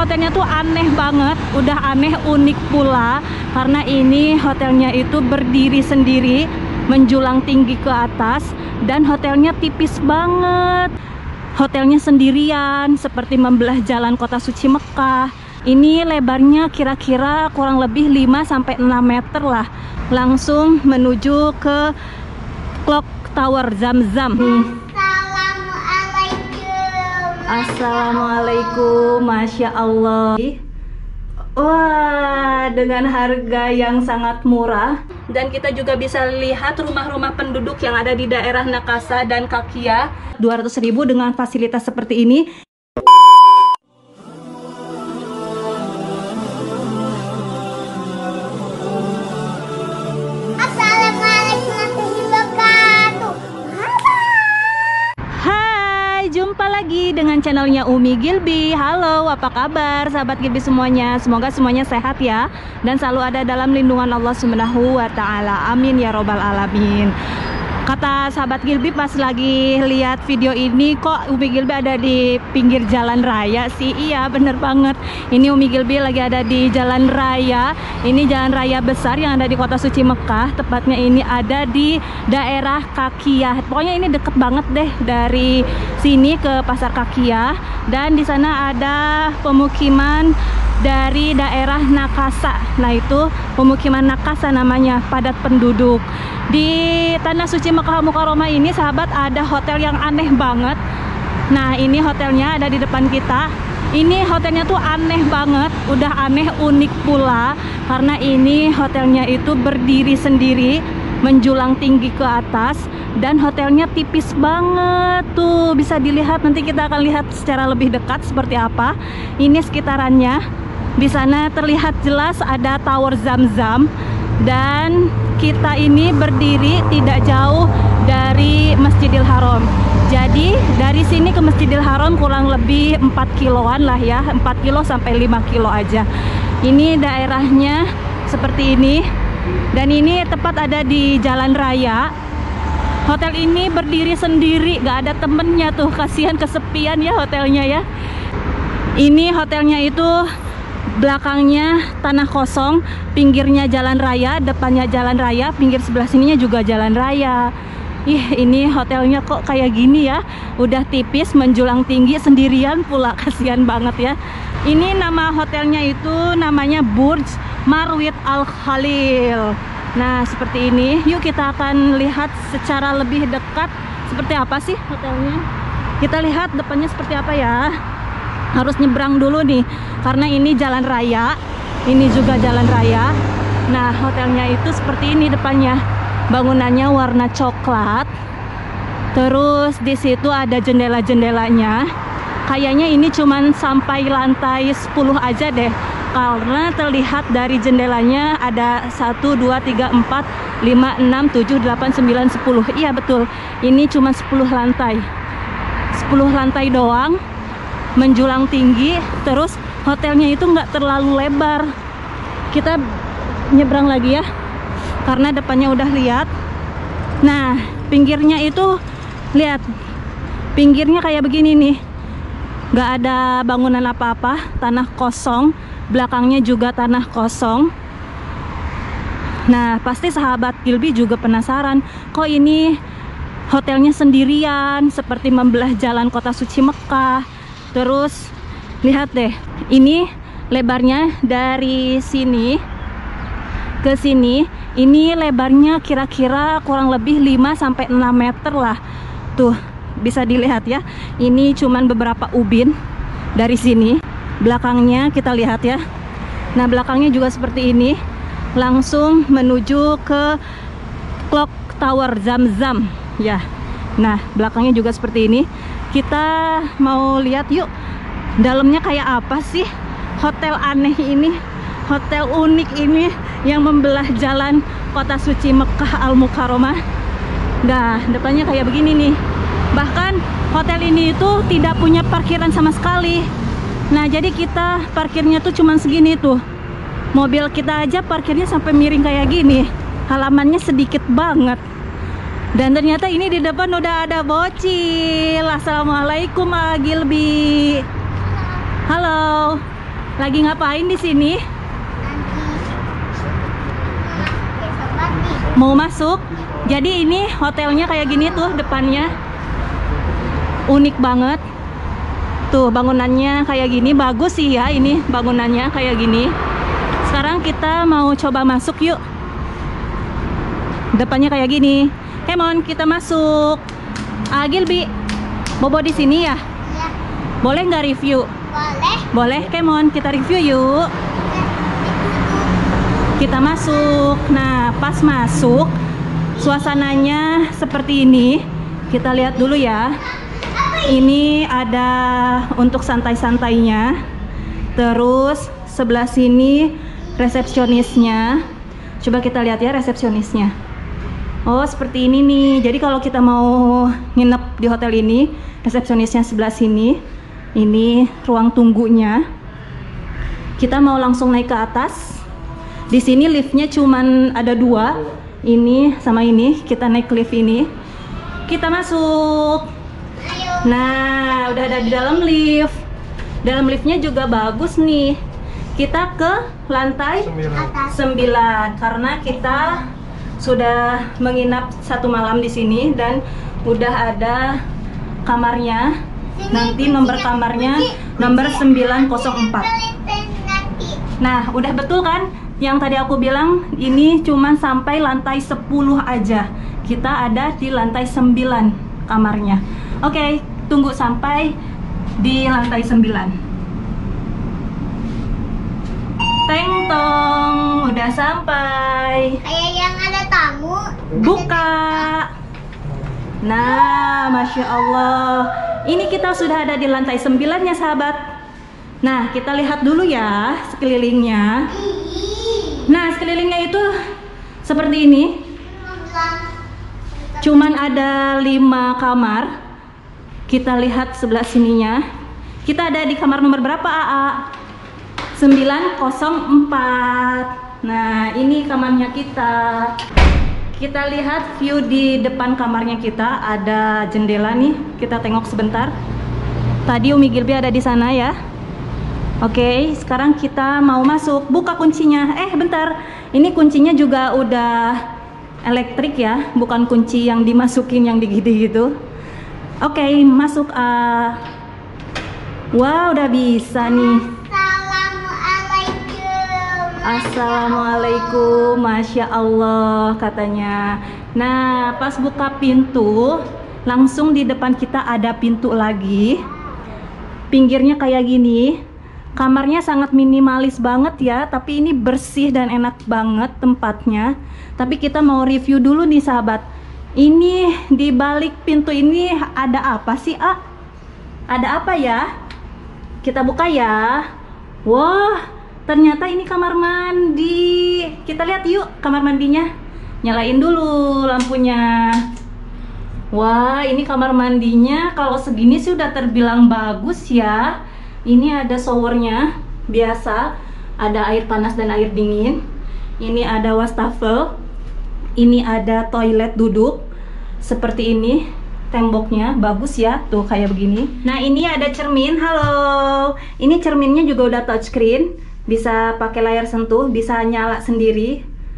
hotelnya tuh aneh banget, udah aneh unik pula karena ini hotelnya itu berdiri sendiri, menjulang tinggi ke atas, dan hotelnya tipis banget. Hotelnya sendirian, seperti membelah jalan kota suci Mekah. Ini lebarnya kira-kira kurang lebih 5-6 meter lah. Langsung menuju ke Clock Tower Zam-Zam. Assalamualaikum, Masya Allah. Wah, dengan harga yang sangat murah. Dan kita juga bisa lihat rumah-rumah penduduk yang ada di daerah Nakasa dan Kakia. 200.000 dengan fasilitas seperti ini. Jumpa lagi dengan channelnya Umi Gilby. Halo, apa kabar sahabat Gilby semuanya? Semoga semuanya sehat ya, dan selalu ada dalam lindungan Allah Subhanahu wa Ta'ala. Amin ya robbal alamin. Kata sahabat Gilby pas lagi lihat video ini, kok Umi Gilby ada di pinggir jalan raya sih? Iya, bener banget. Ini Umi Gilby lagi ada di jalan raya. Ini jalan raya besar yang ada di kota suci Mekah. Tepatnya ini ada di daerah Kakia. Pokoknya ini deket banget deh dari sini ke pasar Kakia. Dan di sana ada pemukiman dari daerah Nakasa. Nah, itu pemukiman Nakasa namanya, padat penduduk. Di Tanah Suci Mekah Mukarramah ini sahabat ada hotel yang aneh banget. Nah, ini hotelnya ada di depan kita. Ini hotelnya tuh aneh banget, udah aneh unik pula karena ini hotelnya itu berdiri sendiri, menjulang tinggi ke atas, dan hotelnya tipis banget tuh, bisa dilihat. Nanti kita akan lihat secara lebih dekat seperti apa ini sekitarannya. Di sana terlihat jelas ada Tower Zam-Zam, dan kita ini berdiri tidak jauh dari Masjidil Haram. Jadi dari sini ke Masjidil Haram kurang lebih 4 kiloan lah ya, 4 kilo sampai 5 kilo aja. Ini daerahnya seperti ini, dan ini tepat ada di jalan raya. Hotel ini berdiri sendiri, gak ada temennya tuh, kasihan kesepian ya hotelnya ya. Ini hotelnya itu belakangnya tanah kosong, pinggirnya jalan raya, depannya jalan raya, pinggir sebelah sininya juga jalan raya. Ih, ini hotelnya kok kayak gini ya, udah tipis, menjulang tinggi, sendirian pula, kasihan banget ya. Ini nama hotelnya itu namanya Burj Marwit Al Khalil. Nah, seperti ini. Yuk kita akan lihat secara lebih dekat seperti apa sih hotelnya. Kita lihat depannya seperti apa ya. Harus nyebrang dulu nih karena ini jalan raya, ini juga jalan raya. Nah, hotelnya itu seperti ini depannya, bangunannya warna coklat, terus di situ ada jendela-jendelanya. Kayaknya ini cuman sampai lantai 10 aja deh, karena terlihat dari jendelanya ada 1, 2, 3, 4, 5, 6, 7, 8, 9, 10. Iya betul, ini cuma 10 lantai, 10 lantai doang, menjulang tinggi. Terus hotelnya itu nggak terlalu lebar. Kita nyebrang lagi ya karena depannya udah lihat. Nah, pinggirnya itu lihat, pinggirnya kayak begini nih, nggak ada bangunan apa-apa, tanah kosong, belakangnya juga tanah kosong. Nah, pasti sahabat Gilby juga penasaran, kok ini hotelnya sendirian, seperti membelah jalan kota suci Mekah. Terus lihat deh, ini lebarnya dari sini ke sini, ini lebarnya kira-kira kurang lebih 5-6 meter lah. Tuh, bisa dilihat ya. Ini cuman beberapa ubin dari sini. Belakangnya kita lihat ya. Nah, belakangnya juga seperti ini. Langsung menuju ke Clock Tower Zam-Zam ya. Nah, belakangnya juga seperti ini. Kita mau lihat yuk dalamnya kayak apa sih hotel aneh ini, hotel unik ini yang membelah jalan kota suci Mekah Al Mukarramah. Nah, depannya kayak begini nih. Bahkan hotel ini itu tidak punya parkiran sama sekali. Nah, jadi kita parkirnya tuh cuman segini tuh. Mobil kita aja parkirnya sampai miring kayak gini. Halamannya sedikit banget. Dan ternyata ini di depan udah ada bocil. Assalamualaikum, Gilby. Halo. Lagi ngapain di sini? Mau masuk. Jadi ini hotelnya kayak gini tuh depannya. Unik banget. Tuh bangunannya kayak gini, bagus sih ya ini bangunannya kayak gini. Sekarang kita mau coba masuk yuk. Depannya kayak gini. Come on, kita masuk. Gilby, bobo di sini ya? Iya. Boleh nggak review? Boleh. Boleh, come on, kita review yuk. Kita masuk. Nah, pas masuk, suasananya seperti ini. Kita lihat dulu ya. Ini ada untuk santai-santainya. Terus sebelah sini resepsionisnya. Coba kita lihat ya resepsionisnya. Oh, seperti ini nih. Jadi kalau kita mau nginep di hotel ini, resepsionisnya sebelah sini. Ini ruang tunggunya. Kita mau langsung naik ke atas. Di sini liftnya cuman ada 2. Ini sama ini. Kita naik lift ini. Kita masuk. Nah, udah ada di dalam lift. Dalam liftnya juga bagus nih. Kita ke lantai 9 karena kita sudah menginap 1 malam di sini dan udah ada kamarnya. Nanti nomor kamarnya nomor 904. Nah, udah betul kan? Yang tadi aku bilang ini cuman sampai lantai 10 aja. Kita ada di lantai 9 kamarnya. Oke, tunggu sampai di lantai 9. Teng tong, udah sampai. Kayak yang ada tamu. Buka. Nah, Masya Allah. Ini kita sudah ada di lantai 9 ya sahabat. Nah, kita lihat dulu ya sekelilingnya. Nah, sekelilingnya itu seperti ini. Cuman ada 5 kamar. Kita lihat sebelah sininya. Kita ada di kamar nomor berapa, AA? 904. Nah, ini kamarnya kita. Kita lihat view di depan kamarnya kita. Ada jendela nih. Kita tengok sebentar. Tadi Umi Gilby ada di sana ya. Oke, sekarang kita mau masuk. Buka kuncinya. Bentar. Ini kuncinya juga udah elektrik ya, bukan kunci yang dimasukin yang digigit gitu. Oke, masuk. Wow, udah bisa nih. Assalamualaikum, Masya Allah katanya. Nah, pas buka pintu, langsung di depan kita ada pintu lagi. Pinggirnya kayak gini. Kamarnya sangat minimalis banget ya, tapi ini bersih dan enak banget tempatnya. Tapi kita mau review dulu nih sahabat. Ini di balik pintu ini ada apa sih, A? Ada apa ya? Kita buka ya. Wah, ternyata ini kamar mandi. Kita lihat yuk kamar mandinya. Nyalain dulu lampunya. Wah, ini kamar mandinya kalau segini sih udah terbilang bagus ya. Ini ada showernya biasa, ada air panas dan air dingin. Ini ada wastafel. Ini ada toilet duduk seperti ini. Temboknya bagus ya, tuh kayak begini. Nah, ini ada cermin. Halo. Ini cerminnya juga udah touchscreen, bisa pakai layar sentuh, bisa nyala sendiri.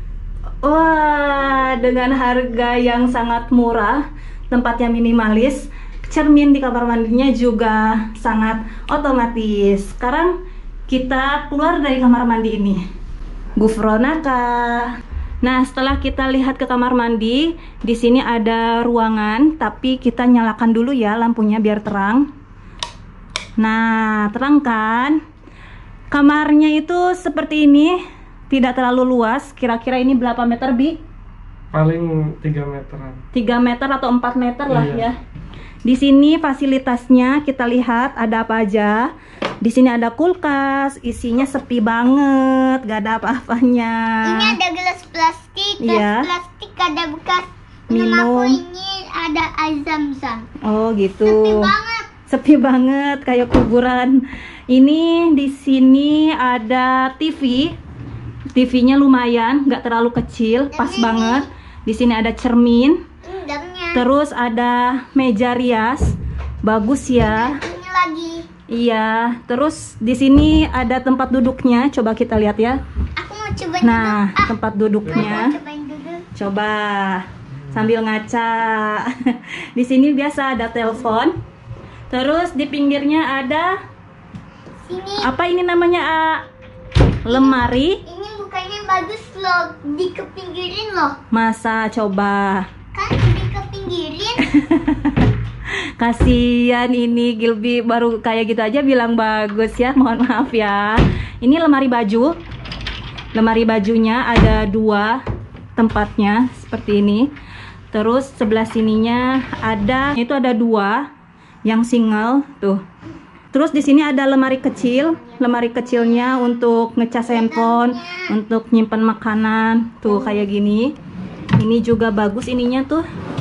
Wah, dengan harga yang sangat murah, tempatnya minimalis. Cermin di kamar mandinya juga sangat otomatis. Sekarang kita keluar dari kamar mandi ini. Gufronaka. Nah, setelah kita lihat ke kamar mandi, di sini ada ruangan, tapi kita nyalakan dulu ya lampunya biar terang. Nah, terang kan? Kamarnya itu seperti ini, tidak terlalu luas. Kira-kira ini berapa meter, Bi? Paling 3 meteran. 3 meter atau 4 meter lah iya. Ya. Di sini fasilitasnya kita lihat ada apa aja. Di sini ada kulkas, isinya sepi banget, gak ada apa-apanya. Ini ada gelas plastik, Iya. plastik ada bekas Minum. aku ini ada air zam-zam. Oh gitu. Sepi banget. Sepi banget kayak kuburan. Ini di sini ada TV. TV-nya lumayan, nggak terlalu kecil, pas banget. Di sini ada cermin. Endangnya. Terus ada meja rias. Bagus ya. Ini lagi. Iya, terus di sini ada tempat duduknya. Coba kita lihat ya. Aku mau coba Nah, duduk. tempat Aku duduknya. mau cobain duduk. Coba sambil ngaca. Di sini biasa ada telepon. Terus di pinggirnya ada Sini. apa ini namanya? Lemari. Ini bukannya bagus loh, dikepinggirin loh. Masa coba. Kan dikepinggirin. Kasihan ini Gilby baru kayak gitu aja bilang bagus ya. Mohon maaf ya. Ini lemari baju. Lemari bajunya ada 2 tempatnya seperti ini. Terus sebelah sininya ada 2 yang single tuh. Terus di sini ada lemari kecil. Lemari kecilnya untuk ngecas handphone, untuk nyimpan makanan. Tuh kayak gini. Ini juga bagus ininya tuh.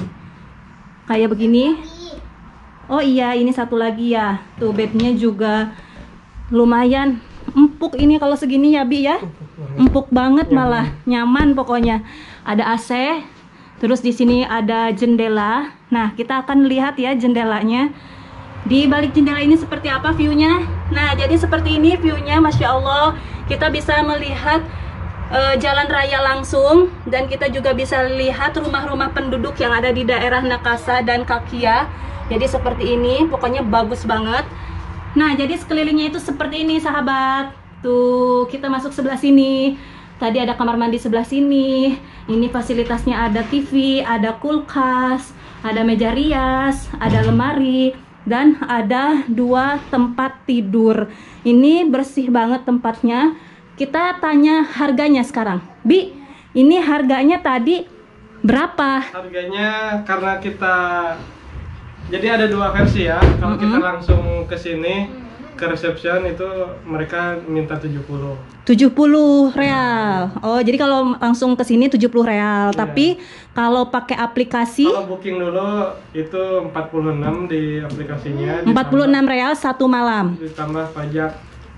Kayak begini. Oh iya, ini satu lagi ya. Tuh bednya juga lumayan empuk ini kalau segini ya, Bi ya. Empuk banget malah, nyaman pokoknya. Ada AC. Terus di sini ada jendela. Nah, kita akan lihat ya jendelanya. Di balik jendela ini seperti apa view-nya. Nah, jadi seperti ini view-nya, Masya Allah. Kita bisa melihat jalan raya langsung. Dan kita juga bisa lihat rumah-rumah penduduk yang ada di daerah Nakasa dan Kakia. Jadi seperti ini, pokoknya bagus banget. Nah, jadi sekelilingnya itu seperti ini, sahabat. Tuh, kita masuk sebelah sini. Tadi ada kamar mandi sebelah sini. Ini fasilitasnya ada TV, ada kulkas, ada meja rias, ada lemari, dan ada 2 tempat tidur. Ini bersih banget tempatnya. Kita tanya harganya sekarang. Bi, ini harganya tadi berapa? Harganya karena kita jadi ada 2 versi ya. Kalau kita langsung ke sini ke reception itu mereka minta 70. 70 real. Oh, jadi kalau langsung ke sini 70 real. Iya. Tapi kalau pakai aplikasi Kalau booking dulu itu 46 di aplikasinya. 46 real 1 malam. Ditambah pajak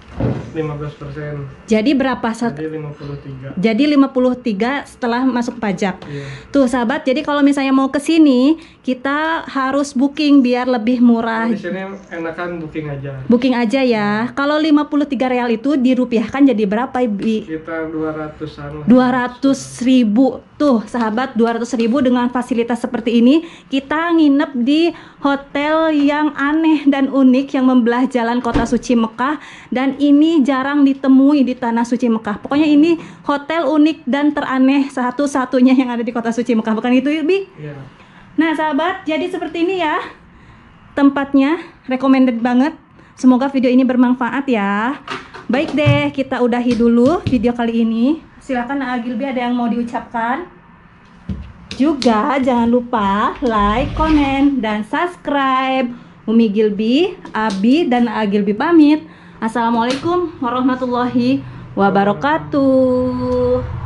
15%. Jadi berapa? Jadi 53. Jadi 53 setelah masuk pajak. Iya. Tuh sahabat, jadi kalau misalnya mau ke sini, kita harus booking biar lebih murah. Di sini enakan booking aja. Booking aja ya. Kalau 53 real itu dirupiahkan jadi berapa, Bi? Kita 200-an lah. 200.000. Tuh sahabat, 200.000 dengan fasilitas seperti ini. Kita nginep di hotel yang aneh dan unik yang membelah jalan kota suci Mekah. Dan ini jarang ditemui di tanah suci Mekah. Pokoknya ini hotel unik dan teraneh satu-satunya yang ada di kota suci Mekah. Bukan itu, Bi? Iya. Nah sahabat, jadi seperti ini ya tempatnya, recommended banget. Semoga video ini bermanfaat ya. Baik deh, kita udahi dulu video kali ini. Silakan Gilby, ada yang mau diucapkan? Juga jangan lupa like, komen, dan subscribe. Umi Gilby, Abi, dan Gilby pamit. Assalamualaikum warahmatullahi wabarakatuh.